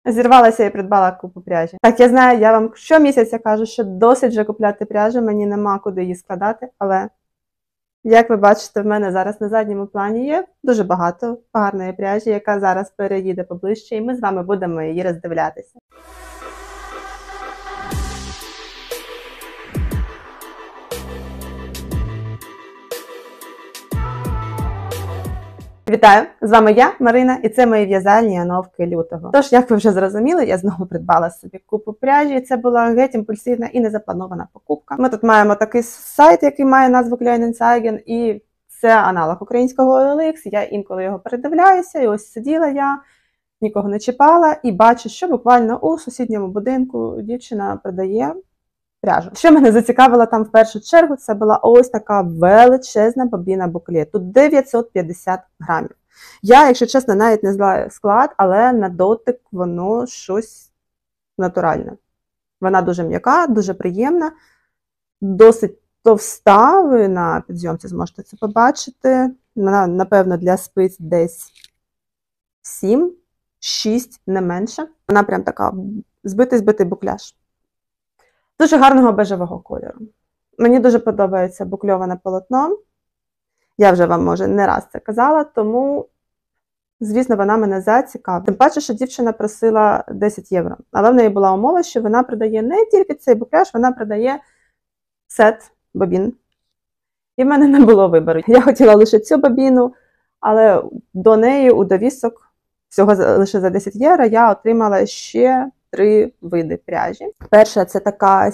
Зірвалася і придбала купу пряжі. Так, я знаю, я вам щомісяця кажу, що досить вже купляти пряжу, мені нема куди її складати, але, як ви бачите, в мене зараз на задньому плані є дуже багато гарної пряжі, яка зараз переїде поближче, і ми з вами будемо її роздивлятися. Вітаю! З вами я, Марина, і це мої в'язальні оновки лютого. Тож, як ви вже зрозуміли, я знову придбала собі купу пряжі. Це була геть імпульсивна і незапланована покупка. Ми тут маємо такий сайт, який має назву Kleinanzeigen, і це аналог українського OLX. Я інколи його передивляюся, і ось сиділа я, нікого не чіпала, і бачу, що буквально у сусідньому будинку дівчина продає пряжу. Що мене зацікавило там в першу чергу, це була ось така величезна бобіна букле. Тут 950 грамів. Я, якщо чесно, навіть не знаю склад, але на дотик воно щось натуральне. Вона дуже м'яка, дуже приємна, досить товста, ви на підйомці зможете це побачити. Вона, напевно, для спиць десь 7-6, не менше. Вона прям така збитий букляж. Дуже гарного бежевого кольору. Мені дуже подобається букльоване полотно. Я вже вам, може, не раз це казала, тому, звісно, вона мене зацікавила. Тим паче, що дівчина просила 10 євро. Але в неї була умова, що вона продає не тільки цей букляж, вона продає сет бобін. І в мене не було вибору. Я хотіла лише цю бобіну, але до неї у довісок, всього лише за 10 євро, я отримала ще 3 види пряжі. Перша – це така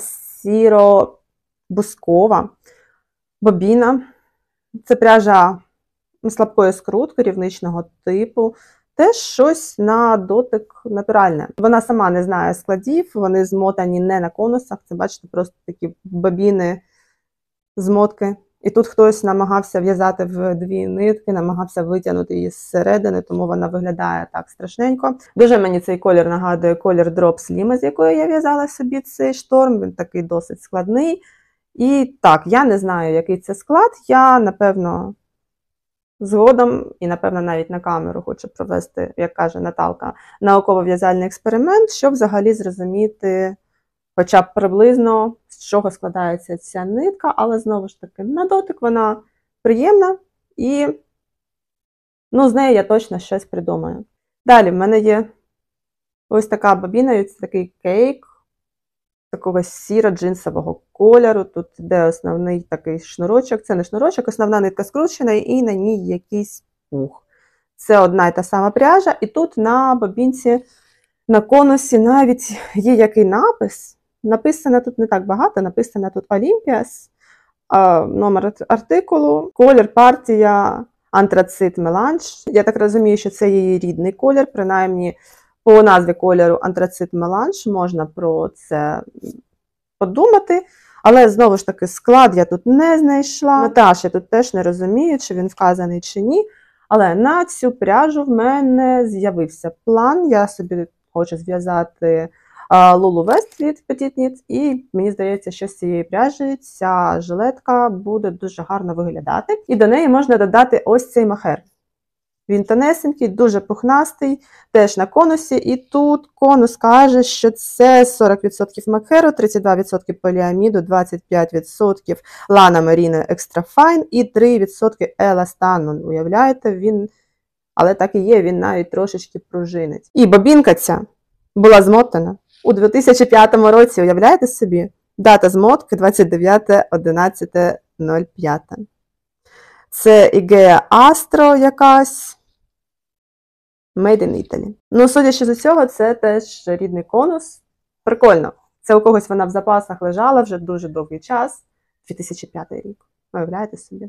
сіро-бускова бобіна. Це пряжа слабкої скрутки, рівничного типу. Теж щось на дотик натуральне. Вона сама не знає складів, вони змотані не на конусах. Це, бачите, просто такі бобіни, змотки. І тут хтось намагався в'язати в 2 нитки, намагався витягнути її зсередини, тому вона виглядає так страшненько. Дуже мені цей колір нагадує колір Drops Lima, з якої я в'язала собі цей шторм. Він такий досить складний. І так, я не знаю, який це склад. Я, напевно, згодом і, напевно, навіть на камеру хочу провести, як каже Наталка, науково-в'язальний експеримент, щоб взагалі зрозуміти хоча б приблизно, з чого складається ця нитка, але, знову ж таки, на дотик вона приємна і, ну, з нею я точно щось придумаю. Далі в мене є ось така бобіна, це такий кейк, такого сіро-джинсового кольору. Тут йде основний такий шнурочок, це не шнурочок, основна нитка скручена і на ній якийсь пух. Це одна і та сама пряжа, і тут на бобінці, на конусі навіть є який напис. Написано тут не так багато, написано тут Olympias, номер артикулу, колір, партія, антрацит меланж. Я так розумію, що це її рідний колір, принаймні по назві кольору антрацит меланж можна про це подумати. Але, знову ж таки, склад я тут не знайшла. Метаж я тут теж не розумію, чи він вказаний, чи ні. Але на цю пряжу в мене з'явився план. Я собі хочу зв'язати Lulu West від Petit Knit, і мені здається, що з цієї пряжі ця жилетка буде дуже гарно виглядати. І до неї можна додати ось цей мохер. Він тонесенький, дуже пухнастий, теж на конусі. І тут конус каже, що це 40% мохеру, 32% поліаміду, 25% лана Merino Extra Fine і 3% еластану. Уявляєте, він, але так і є, він навіть трошечки пружинить. І бобінка ця була змотана у 2005 році, уявляєте собі? Дата змотки 29.11.05. Це Igea Astro якась. Made in Italy. Ну, судячи з цього, це теж рідний конус. Прикольно. Це у когось вона в запасах лежала вже дуже довгий час. 2005 рік. Уявляєте собі?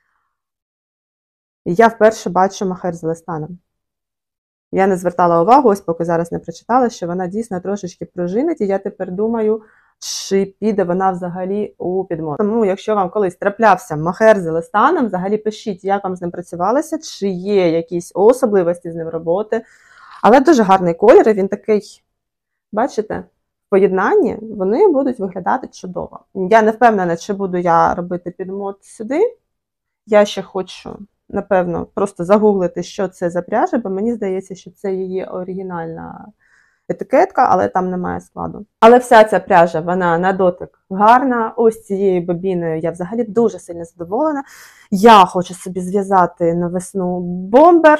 Я вперше бачу мохер з еластаном. Я не звертала увагу, ось поки зараз не прочитала, що вона дійсно трошечки пружинить, і я тепер думаю, чи піде вона взагалі у підмот. Тому, якщо вам колись траплявся мохер з еластаном, взагалі пишіть, як вам з ним працювалося, чи є якісь особливості з ним роботи. Але дуже гарний колір, він такий, бачите, в поєднанні вони будуть виглядати чудово. Я не впевнена, чи буду я робити підмот сюди. Я ще хочу, напевно, просто загуглити, що це за пряжа, бо мені здається, що це її оригінальна етикетка, але там немає складу. Але вся ця пряжа, вона на дотик гарна. Ось цією бобіною я взагалі дуже сильно задоволена. Я хочу собі зв'язати на весну бомбер,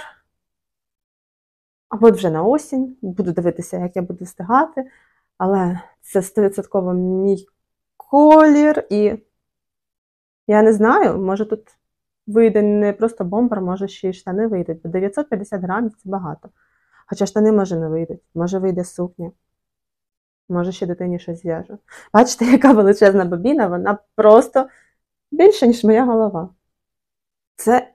або вже на осінь. Буду дивитися, як я буду встигати. Але це 100% мій колір. І я не знаю, може тут вийде не просто бомбер, може ще й штани вийдуть. Бо 950 грамів – це багато. Хоча штани, може, не вийдуть. Може, вийде сукня. Може, ще дитині щось зв'яжу. Бачите, яка величезна бобіна, вона просто більше, ніж моя голова. Це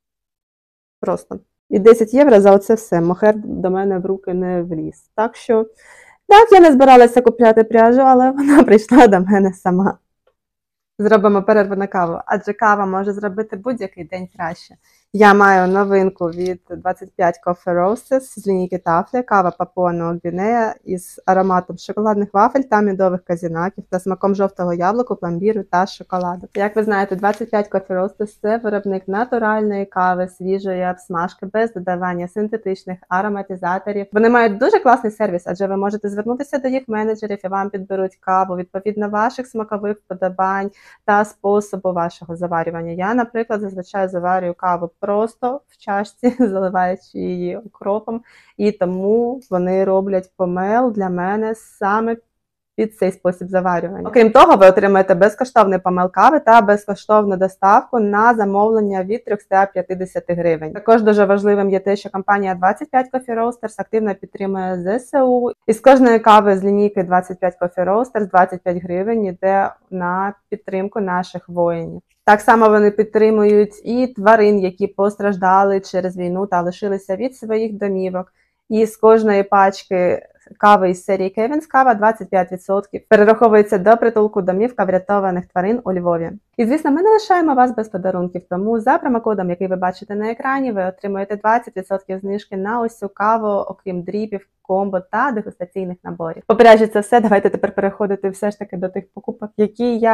просто. І 10 євро за оце все. Мохер до мене в руки не вліз. Так що, так, я не збиралася купляти пряжу, але вона прийшла до мене сама. Зробимо перерву на каву, адже кава може зробити будь-який день краще. Я маю новинку від 25 Coffee Roasters з лінійки Тафля, кава Папуа Нова Гвінея із ароматом шоколадних вафель та мідових казінаків та смаком жовтого яблуку, пломбіру та шоколаду. Як ви знаєте, 25 Coffee Roasters – це виробник натуральної кави, свіжої обсмажки, без додавання синтетичних ароматизаторів. Вони мають дуже класний сервіс, адже ви можете звернутися до їх менеджерів і вам підберуть каву відповідно ваших смакових вподобань та способу вашого заварювання. Я, наприклад, зазвичай заварюю каву просто в чашці, заливаючи її окропом, і тому вони роблять помел для мене саме під цей спосіб заварювання. Окрім того, ви отримаєте безкоштовний помел кави та безкоштовну доставку на замовлення від 350 гривень. Також дуже важливим є те, що компанія 25 Coffee Roasters активно підтримує ЗСУ. І з кожної кави з лінійки 25 Coffee Roasters 25 гривень йде на підтримку наших воїнів. Так само вони підтримують і тварин, які постраждали через війну та лишилися від своїх домівок. І з кожної пачки кави із серії Kevin's Кава 25% перераховується до притулку домівка врятованих тварин у Львові. І, звісно, ми не лишаємо вас без подарунків, тому за промокодом, який ви бачите на екрані, ви отримуєте 20% знижки на ось цю каву, окрім дріпів, комбо та дегустаційних наборів. По пряжі це все, давайте тепер переходити все ж таки до тих покупок, які я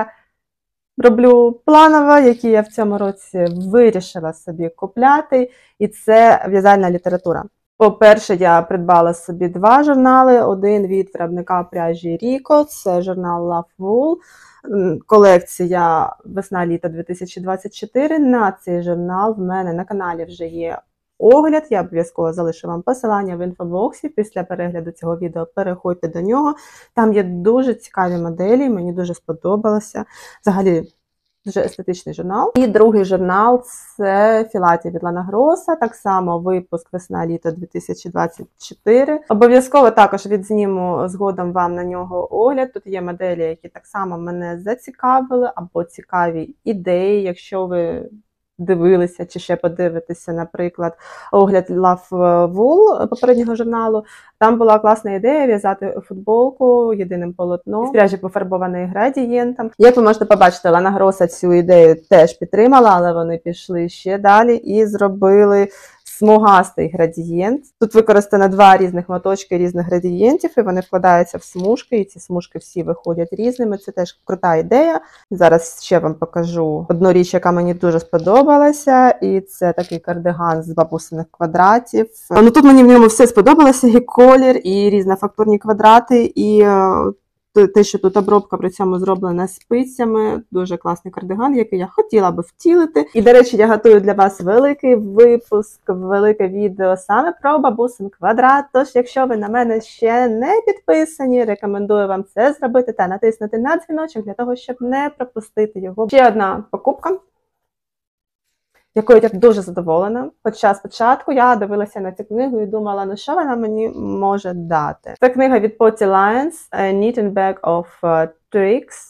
роблю планово, які я в цьому році вирішила собі купляти, і це в'язальна література. По-перше, я придбала собі 2 журнали. Один від виробника пряжі Rico, це журнал Love Wool, колекція весна-літо 2024. На цей журнал в мене на каналі вже є огляд, я обов'язково залишу вам посилання в інфобоксі. Після перегляду цього відео переходьте до нього. Там є дуже цікаві моделі, мені дуже сподобалося. Взагалі, дуже естетичний журнал. І другий журнал – це Філаті від Лана Гроса, так само випуск весна-літо 2024. Обов'язково також відзніму згодом вам на нього огляд. Тут є моделі, які так само мене зацікавили, або цікаві ідеї, якщо ви дивилися чи ще подивитеся, наприклад, огляд Love Wool попереднього журналу. Там була класна ідея в'язати футболку єдиним полотном, з пряжі пофарбованої градієнтом. Як ви можете побачити, Лана Гроса цю ідею теж підтримала, але вони пішли ще далі і зробили смугастий градієнт. Тут використано 2 різних моточки різних градієнтів, і вони вкладаються в смужки, і ці смужки всі виходять різними. Це теж крута ідея. Зараз ще вам покажу одну річ, яка мені дуже сподобалася, і це такий кардиган з бабусиних квадратів. Ну, тут мені в ньому все сподобалося, і колір, і різнофактурні квадрати, і те, що тут обробка при цьому зроблена спицями. Дуже класний кардиган, який я хотіла би втілити. І, до речі, я готую для вас великий випуск, велике відео саме про бабусин квадрат. Тож, якщо ви на мене ще не підписані, рекомендую вам це зробити та натиснути на дзвіночок для того, щоб не пропустити його. Ще одна покупка, якою я дуже задоволена. Хоча спочатку я дивилася на цю книгу і думала, ну що вона мені може дати. Це книга від Potty Lions, A Knitting Bag of Tricks.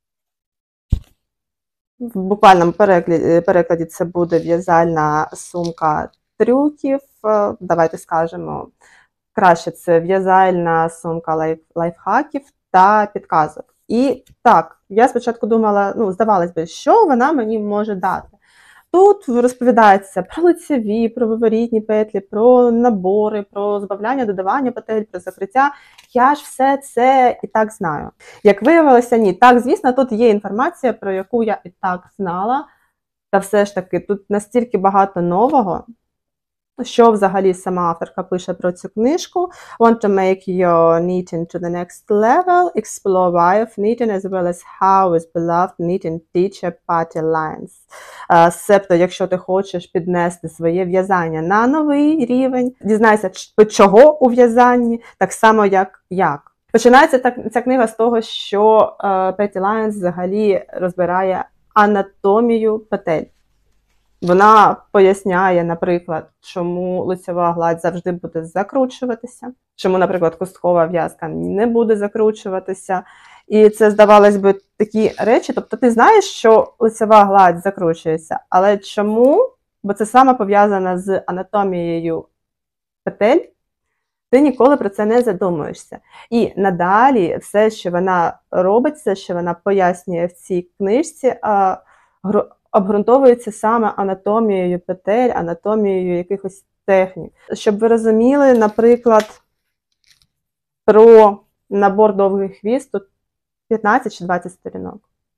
В буквальному перекладі це буде в'язальна сумка трюків. Давайте скажемо, краще це в'язальна сумка лайфхаків та підказок. І так, я спочатку думала, ну, здавалось би, що вона мені може дати. Тут розповідається про лицеві, про виворітні петлі, про набори, про збавляння, додавання петель, про закриття. Я ж все це і так знаю. Як виявилося, ні. Так, звісно, тут є інформація, про яку я і так знала. Та все ж таки, тут настільки багато нового, що взагалі сама авторка пише про цю книжку. Want to make your knitting to the next level, explore why of knitting as well as how is beloved knitting teacher party lines. Себто, якщо ти хочеш піднести своє в'язання на новий рівень, дізнайся, чого у в'язанні, так само, як. Починається ця книга з того, що Петті Лайнс взагалі розбирає анатомію петель. Вона поясняє, наприклад, чому лицьова гладь завжди буде закручуватися, чому, наприклад, косткова в'язка не буде закручуватися. І це, здавалось би, такі речі. Тобто ти знаєш, що лицьова гладь закручується, але чому? Бо це саме пов'язано з анатомією петель, ти ніколи про це не задумуєшся. І надалі все, що вона робить, все, що вона пояснює в цій книжці, обґрунтовується саме анатомією петель, анатомією якихось технік. Щоб ви розуміли, наприклад, про набор довгий хвіст, тут 15 чи 20 сторінок.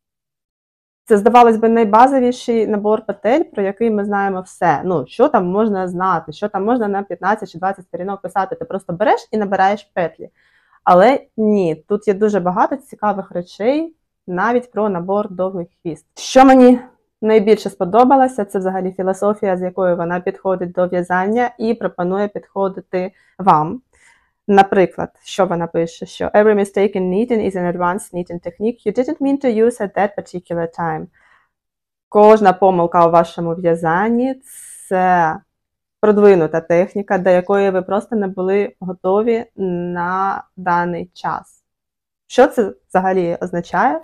Це, здавалось би, найбазовіший набор петель, про який ми знаємо все. Ну, що там можна знати, що там можна на 15 чи 20 сторінок писати. Ти просто береш і набираєш петлі. Але ні, тут є дуже багато цікавих речей, навіть про набор довгий хвіст. Що мені найбільше сподобалося, це взагалі філософія, з якою вона підходить до в'язання і пропонує підходити вам. Наприклад, що вона пише, що «Every mistake in knitting is an advanced knitting technique you didn't mean to use at that particular time». Кожна помилка у вашому в'язанні – це продвинута техніка, до якої ви просто не були готові на даний час. Що це взагалі означає?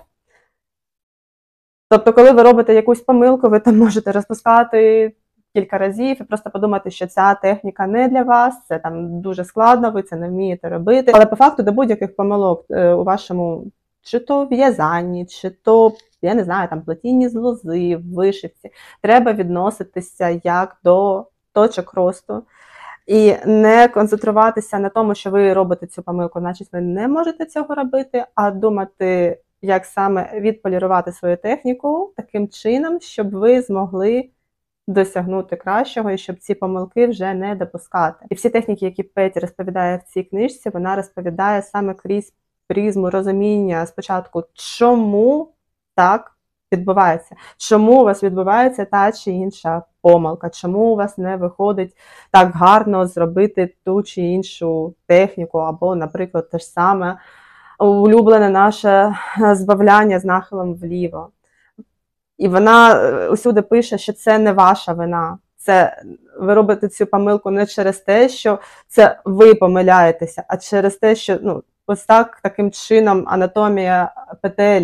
Тобто, коли ви робите якусь помилку, ви там можете розпускати кілька разів і просто подумати, що ця техніка не для вас, це там дуже складно, ви це не вмієте робити. Але по факту до будь-яких помилок у вашому чи то в'язанні, чи то, я не знаю, там плетінні з лози, вишивці, треба відноситися як до точок росту. І не концентруватися на тому, що ви робите цю помилку, значить ви не можете цього робити, а думати, як саме відполірувати свою техніку таким чином, щоб ви змогли досягнути кращого і щоб ці помилки вже не допускати. І всі техніки, які Петті розповідає в цій книжці, вона розповідає саме крізь призму розуміння спочатку, чому так відбувається, чому у вас відбувається та чи інша помилка, чому у вас не виходить так гарно зробити ту чи іншу техніку, або, наприклад, те ж саме улюблене наше збавляння з нахилом вліво. І вона усюди пише, що це не ваша вина. Це ви робите цю помилку не через те, що це ви помиляєтеся, а через те, що ось таким чином анатомія петель,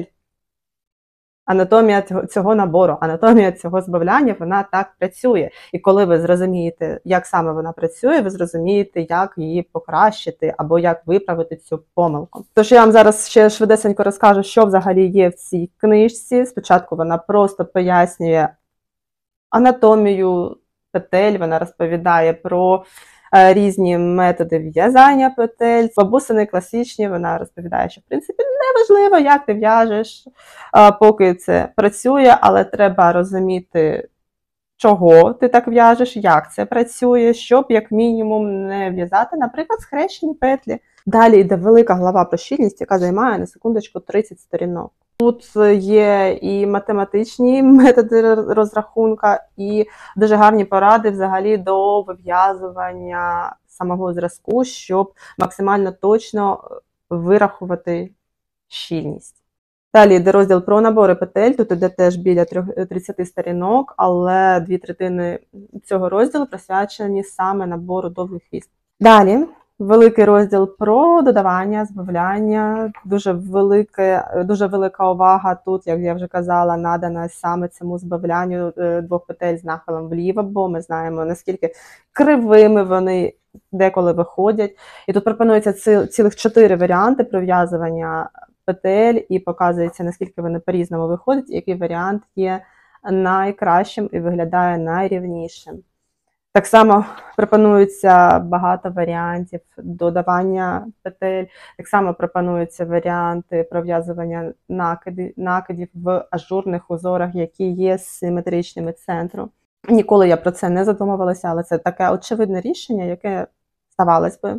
анатомія цього набору, анатомія цього збавляння, вона так працює. І коли ви зрозумієте, як саме вона працює, ви зрозумієте, як її покращити або як виправити цю помилку. Тож я вам зараз ще швидесенько розкажу, що взагалі є в цій книжці. Спочатку вона просто пояснює анатомію петель, вона розповідає про різні методи в'язання петель, бабусини класичні, вона розповідає, що в принципі неважливо, як ти в'яжеш, поки це працює, але треба розуміти, чого ти так в'яжеш, як це працює, щоб як мінімум не в'язати, наприклад, схрещені петлі. Далі йде велика глава про щільність, яка займає, на секундочку, 30 сторінок. Тут є і математичні методи розрахунка, і дуже гарні поради взагалі до вив'язування самого зразку, щоб максимально точно вирахувати щільність. Далі йде розділ про набори петель, тут йде теж біля 30 сторінок, але 2/3 цього розділу присвячені саме набору довгий хвіст. Далі великий розділ про додавання, збавляння, дуже велика увага тут, як я вже казала, надана саме цьому збавлянню двох петель з нахилом вліво, бо ми знаємо, наскільки кривими вони деколи виходять. І тут пропонується цілих 4 варіанти пров'язування петель і показується, наскільки вони по-різному виходять, і який варіант є найкращим і виглядає найрівнішим. Так само пропонується багато варіантів додавання петель, так само пропонуються варіанти пров'язування накидів в ажурних узорах, які є симетричними центру. Ніколи я про це не задумувалася, але це таке очевидне рішення, яке, здавалось би,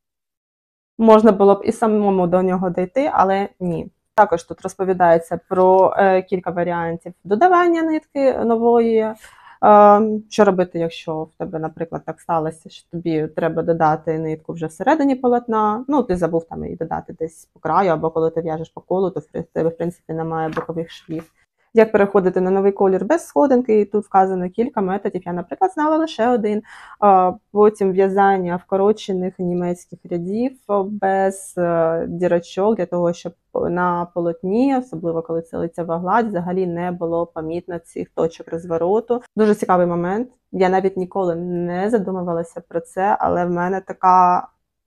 можна було б і самому до нього дійти, але ні. Також тут розповідається про кілька варіантів додавання нитки нової. Що робити, якщо в тебе, наприклад, так сталося, що тобі треба додати нитку вже всередині полотна, ну, ти забув там її додати десь по краю, або коли ти в'яжеш по колу, то в тебе, в принципі, немає бокових швів. Як переходити на новий колір без сходинки, і тут вказано кілька методів. Я, наприклад, знала лише один. Потім в'язання вкорочених німецьких рядів без дірочок, для того, щоб на полотні, особливо коли це лицева гладь, взагалі не було помітно цих точок розвороту. Дуже цікавий момент. Я навіть ніколи не задумувалася про це, але в мене така...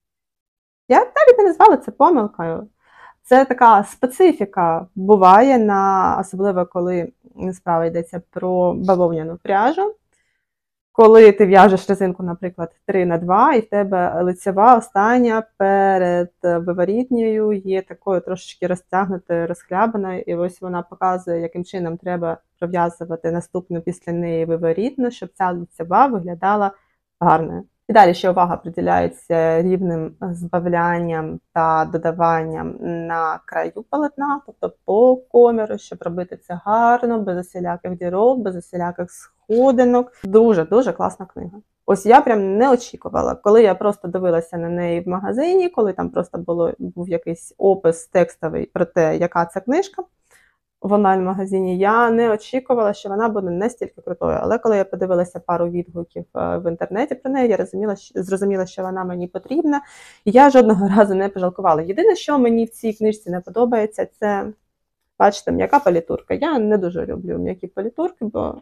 Я навіть не назвала це помилкою. Це така специфіка буває, особливо коли справа йдеться про бавовняну пряжу. Коли ти в'яжеш резинку, наприклад, 3х2, і в тебе лицева остання перед виворітньою є такою трошечки розтягнутою, розхлябаною, і ось вона показує, яким чином треба пров'язувати наступну після неї виворітну, щоб ця лицева виглядала гарною. І далі ще увага приділяється рівним збавлянням та додаванням на краю полотна, тобто по коміру, щоб робити це гарно, без усіляких дірок, без усіляких сходинок. Дуже-дуже класна книга. Ось я прям не очікувала, коли я просто дивилася на неї в магазині, коли там просто був якийсь опис текстовий про те, яка це книжка в онлайн-магазині, я не очікувала, що вона буде настільки крутою. Але коли я подивилася пару відгуків в інтернеті про неї, я зрозуміла, що вона мені потрібна, і я жодного разу не пожалкувала. Єдине, що мені в цій книжці не подобається, це, бачите, м'яка палітурка. Я не дуже люблю м'які палітурки, бо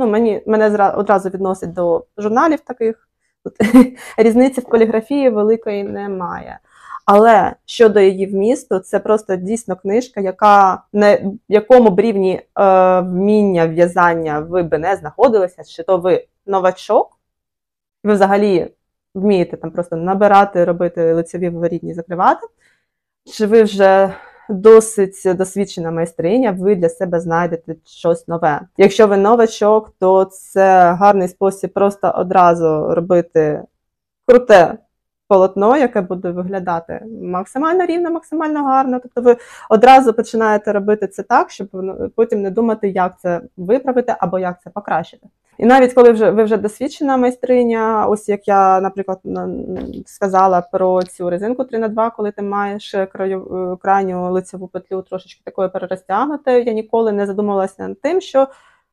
мене одразу відносить до журналів таких. Тут різниці в поліграфії великої немає. Але щодо її вмісту, це просто дійсно книжка, в якому б рівні вміння в'язання ви би не знаходилися, чи то ви новачок, ви взагалі вмієте там просто набирати, робити лицеві виворітні, закривати, чи ви вже досить досвідчена майстриня, ви для себе знайдете щось нове. Якщо ви новачок, то це гарний спосіб просто одразу робити круте полотно, яке буде виглядати максимально рівно, максимально гарно. Тобто ви одразу починаєте робити це так, щоб потім не думати, як це виправити або як це покращити. І навіть коли ви вже досвідчена майстриня, ось як я, наприклад, сказала про цю резинку 3х2, коли ти маєш крайню лицеву петлю трошечки такою перерозтягнутою, я ніколи не задумувалася над тим, що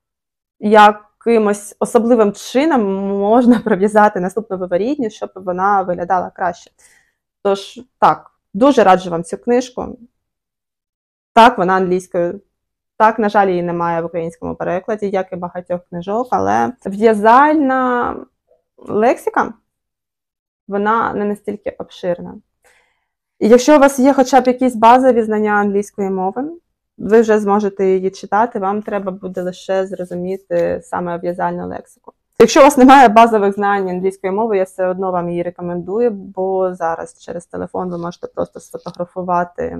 якимось особливим чином можна пров'язати наступну виворітню, щоб вона виглядала краще. Тож, так, дуже раджу вам цю книжку. Так, вона англійською. Так, на жаль, її немає в українському перекладі, як і багатьох книжок, але в'язальна лексика, вона не настільки обширна. І якщо у вас є хоча б якісь базові знання англійської мови, ви вже зможете її читати, вам треба буде лише зрозуміти саме в'язальну лексику. Якщо у вас немає базових знань англійської мови, я все одно вам її рекомендую, бо зараз через телефон ви можете просто сфотографувати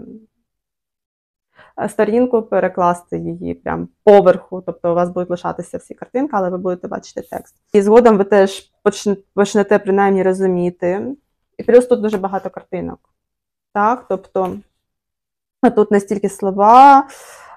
сторінку, перекласти її прямо поверху, тобто у вас будуть лишатися всі картинки, але ви будете бачити текст. І згодом ви теж почнете принаймні розуміти. І плюс тут дуже багато картинок. Так, тобто тут не стільки слова,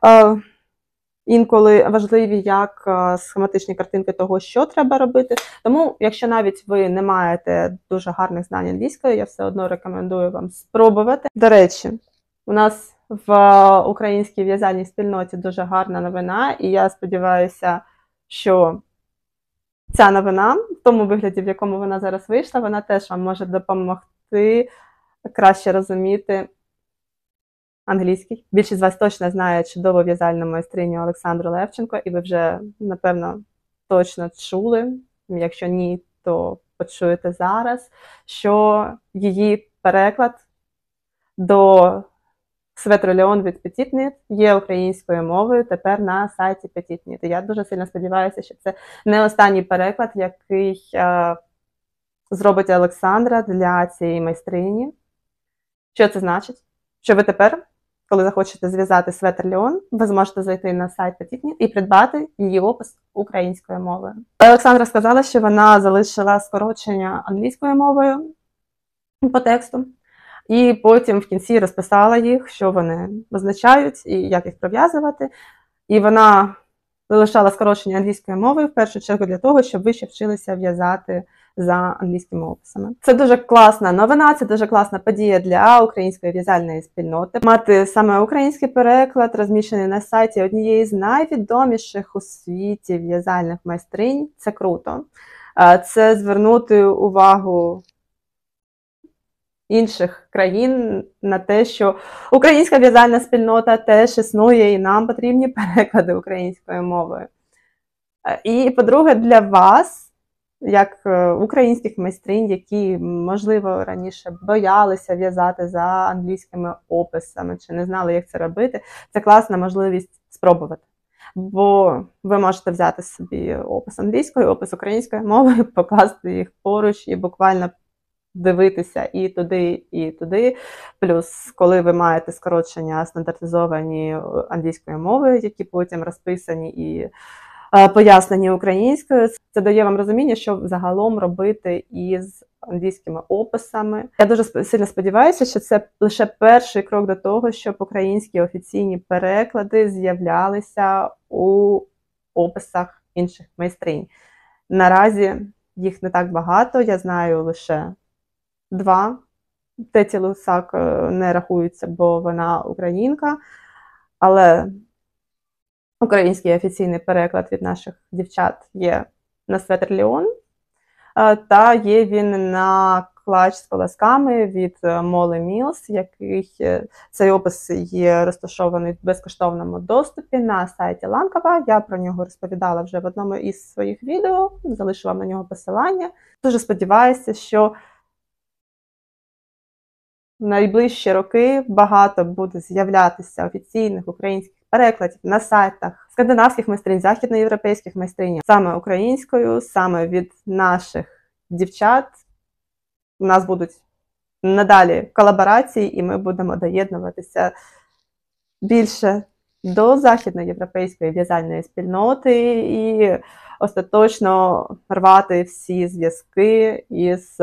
інколи важливі як схематичні картинки того, що треба робити. Тому, якщо навіть ви не маєте дуже гарних знань англійської, я все одно рекомендую вам спробувати. До речі, у нас в українській в'язальній спільноті дуже гарна новина, і я сподіваюся, що ця новина, в тому вигляді, в якому вона зараз вийшла, вона теж вам може допомогти краще розуміти англійський. Більшість з вас точно знає чудову в'язальну майстриню Олександру Левченко, і ви вже, напевно, точно чули, якщо ні, то почуєте зараз, що її переклад до Светру Леон від Petit Knit є українською мовою тепер на сайті Petit Knit. І я дуже сильно сподіваюся, що це не останній переклад, який зробить Олександра для цієї майстрині. Що це значить? Що ви тепер коли захочете зв'язати светр Леон, ви зможете зайти на сайт Petitknit і придбати її опис українською мовою. Олександра сказала, що вона залишила скорочення англійською мовою по тексту, і потім в кінці розписала їх, що вони означають і як їх пров'язувати. І вона залишала скорочення англійською мовою в першу чергу для того, щоб ви ще вчилися в'язати за англійськими описами. Це дуже класна новина, це дуже класна подія для української в'язальної спільноти. Мати саме український переклад, розміщений на сайті однієї з найвідоміших у світі в'язальних майстринь, це круто. Це звернути увагу інших країн на те, що українська в'язальна спільнота теж існує і нам потрібні переклади українською мовою. І, по-друге, для вас, як українських майстринь, які, можливо, раніше боялися в'язати за англійськими описами, чи не знали, як це робити, це класна можливість спробувати. Бо ви можете взяти собі опис англійською, опис українською мовою, покласти їх поруч і буквально дивитися і туди. Плюс, коли ви маєте скорочення стандартизовані англійською мовою, які потім розписані і пояснені українською, це дає вам розуміння, що загалом робити із англійськими описами. Я дуже сильно сподіваюся, що це лише перший крок до того, щоб українські офіційні переклади з'являлися у описах інших майстринь. Наразі їх не так багато, я знаю лише 2. Теті Лусак не рахується, бо вона українка, але український офіційний переклад від наших дівчат є на светр Леон, та є він на клач з колосками від Molly Mills, який цей опис є розташований в безкоштовному доступі на сайті Ланкава. Я про нього розповідала вже в одному із своїх відео, залишу вам на нього посилання. Дуже сподіваюся, що в найближчі роки багато буде з'являтися офіційних українських перекладів на сайтах скандинавських майстринь, західноєвропейських майстринь, саме українською, саме від наших дівчат. У нас будуть надалі колаборації, і ми будемо доєднуватися більше до західноєвропейської в'язальної спільноти і остаточно рвати всі зв'язки із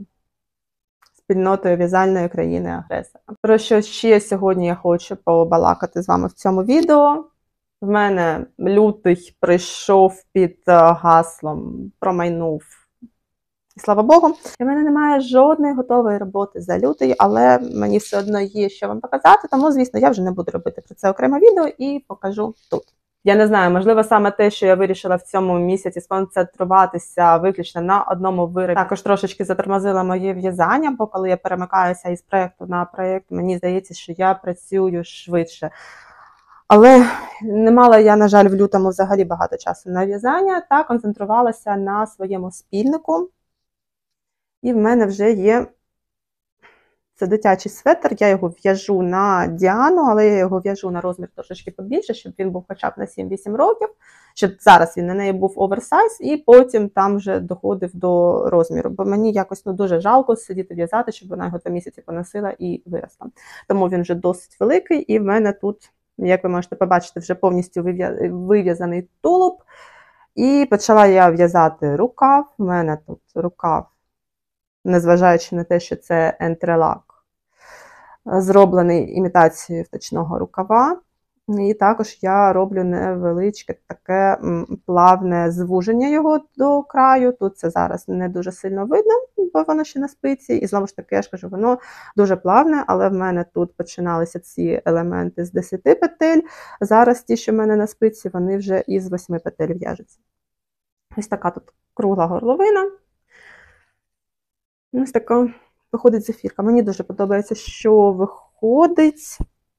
спільнотою в'язальної країни-агресора. Про що ще сьогодні я хочу побалакати з вами в цьому відео. В мене лютий прийшов під гаслом «Промайнув». І слава Богу, і в мене немає жодної готової роботи за лютий, але мені все одно є що вам показати, тому, звісно, я вже не буду робити про це окреме відео і покажу тут. Я не знаю, можливо, саме те, що я вирішила в цьому місяці сконцентруватися виключно на одному виробі, також трошечки затормозила моє в'язання, бо коли я перемикаюся із проєкту на проєкт, мені здається, що я працюю швидше. Але не мала я, на жаль, в лютому взагалі багато часу на в'язання, та концентрувалася на своєму спільнику. І в мене вже є, це дитячий светр, я його в'яжу на Діану, але я його в'яжу на розмір трошечки побільше, щоб він був хоча б на 7-8 років, щоб зараз він на неї був оверсайз, і потім там вже доходив до розміру. Бо мені якось дуже жалко сидіти в'язати, щоб вона його 2 місяці поносила і виросла. Тому він вже досить великий, і в мене тут, як ви можете побачити, вже повністю вив'язаний тулуб. І почала я в'язати рукав. В мене тут рукав, незважаючи на те, що це ентрелак, зроблений імітацією вточного рукава. І також я роблю невеличке таке плавне звуження його до краю. Тут це зараз не дуже сильно видно, бо воно ще на спиці. І знову ж таки, я ж кажу, воно дуже плавне, але в мене тут починалися ці елементи з 10 петель. Зараз ті, що в мене на спиці, вони вже із 8 петель в'яжуться. Ось така тут кругла горловина. Ось така виходить зефірка. Мені дуже подобається, що виходить.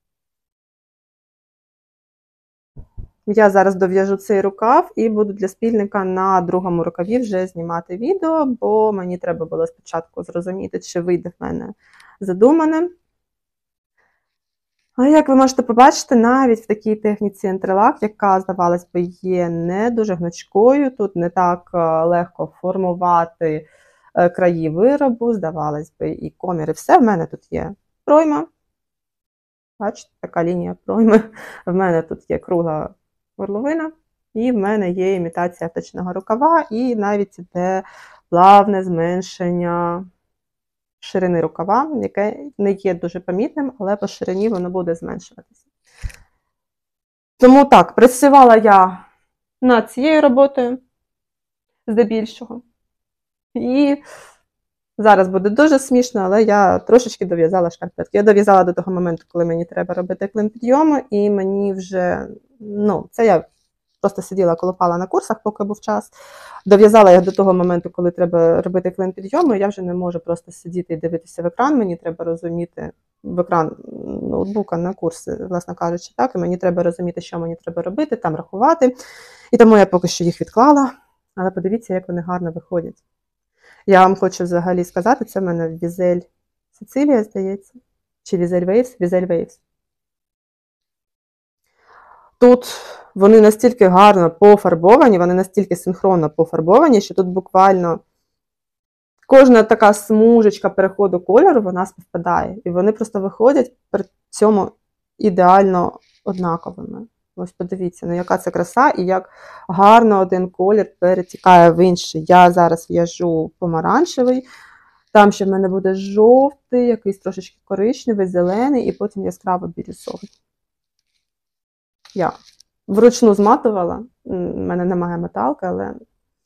Я зараз дов'яжу цей рукав і буду для спільника на другому рукаві вже знімати відео, бо мені треба було спочатку зрозуміти, чи вийде в мене задумане. А як ви можете побачити, навіть в такій техніці ентрелак, яка, здавалось би, є не дуже гнучкою, тут не так легко формувати краї виробу, здавалось би, і комір, і все. В мене тут є пройма. Бачите, така лінія пройми. В мене тут є кругла горловина, і в мене є імітація вточного рукава, і навіть іде плавне зменшення ширини рукава, яке не є дуже помітним, але по ширині воно буде зменшуватися. Тому так, працювала я над цією роботою, здебільшого. І зараз буде дуже смішно, але я трошечки дов'язала шкарпетки. Я дов'язала до того моменту, коли мені треба робити клин підйому, і мені вже, це я просто сиділа, колупала на курсах, поки був час. Дов'язала я до того моменту, коли треба робити клин підйому, і я вже не можу просто сидіти і дивитися в екран, мені треба розуміти в екран ноутбука на курси, власне кажучи, так, і мені треба розуміти, що мені треба робити, там рахувати. І тому я поки що їх відклала, але подивіться, як вони гарно виходять. Я вам хочу взагалі сказати, це в мене Візель Сицилія, здається, чи Візель Waves? Візель Waves. Тут вони настільки гарно пофарбовані, вони настільки синхронно пофарбовані, що тут буквально кожна така смужечка переходу кольору, вона співпадає. І вони просто виходять при цьому ідеально однаковими. Ось подивіться, яка це краса і як гарно один колір перетікає в інший. Я зараз в'яжу помаранчевий, там ще в мене буде жовтий, якийсь трошечки коричневий, зелений і потім яскраво бірюзовий. Я вручну зматувала, в мене немає металки, але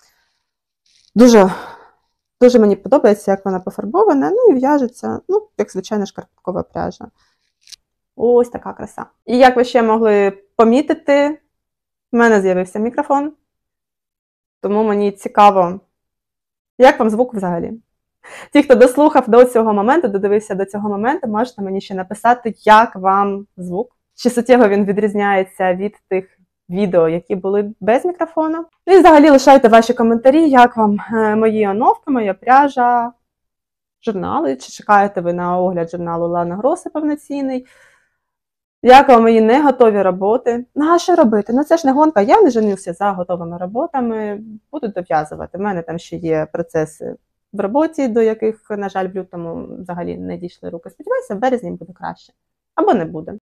дуже мені подобається, як вона пофарбована, і в'яжеться, як звичайна шкарпеткова пряжа. Ось така краса. І як ви ще могли помітити, в мене з'явився мікрофон, тому мені цікаво, як вам звук взагалі. Ті, хто дослухав до цього моменту, додивився до цього моменту, можете мені ще написати, як вам звук. Чи суттєво він відрізняється від тих відео, які були без мікрофону. І взагалі лишайте ваші коментарі, як вам мої оновки, моя пряжа, журнали, чи чекаєте ви на огляд журналу Лана Гроса повноцінний. Як вам мої неготові роботи? А що робити? Це ж не гонка, я не женився за готовими роботами, буду дов'язувати. У мене там ще є процеси в роботі, до яких, на жаль, в лютому взагалі не дійшли руки. Сподіваюся, в березні буде краще. Або не буде.